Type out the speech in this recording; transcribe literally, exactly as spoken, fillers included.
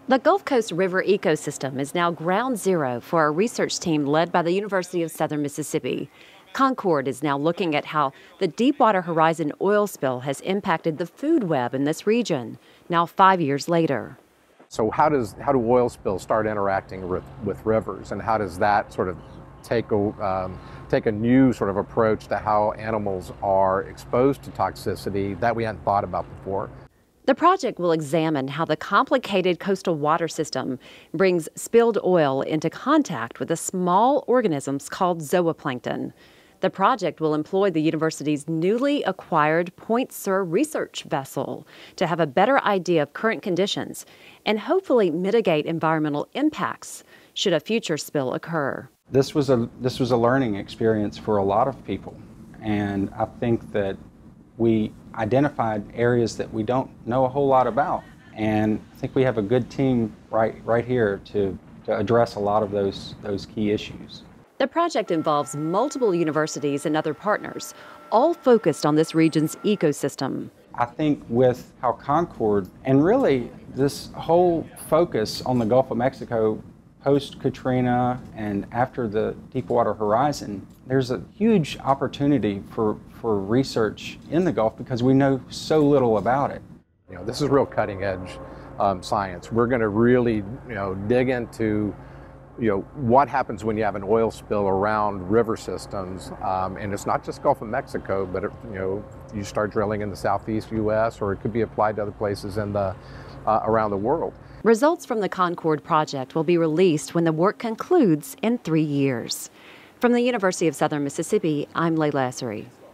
The Gulf Coast River ecosystem is now ground zero for a research team led by the University of Southern Mississippi. CONCORDE is now looking at how the Deepwater Horizon Oil Spill has impacted the food web in this region, now five years later. So how does how do oil spills start interacting with, with rivers, and how does that sort of take a, um, take a new sort of approach to how animals are exposed to toxicity that we hadn't thought about before? The project will examine how the complicated coastal water system brings spilled oil into contact with the small organisms called zooplankton. The project will employ the university's newly acquired Point Sur research vessel to have a better idea of current conditions and hopefully mitigate environmental impacts should a future spill occur. This was a this was a learning experience for a lot of people, and I think that we identified areas that we don't know a whole lot about, and I think we have a good team right right here to, to address a lot of those those key issues. The project involves multiple universities and other partners, all focused on this region's ecosystem. I think with how CONCORDE, and really this whole focus on the Gulf of Mexico post-Katrina and after the Deepwater Horizon, there's a huge opportunity for, for research in the Gulf because we know so little about it. You know, this is real cutting edge um, science. We're going to really, you know, dig into you know, what happens when you have an oil spill around river systems, um, and it's not just Gulf of Mexico, but it, you know, you start drilling in the southeast U S, or it could be applied to other places in the, uh, around the world. Results from the CONCORDE project will be released when the work concludes in three years. From the University of Southern Mississippi, I'm Layla Essary.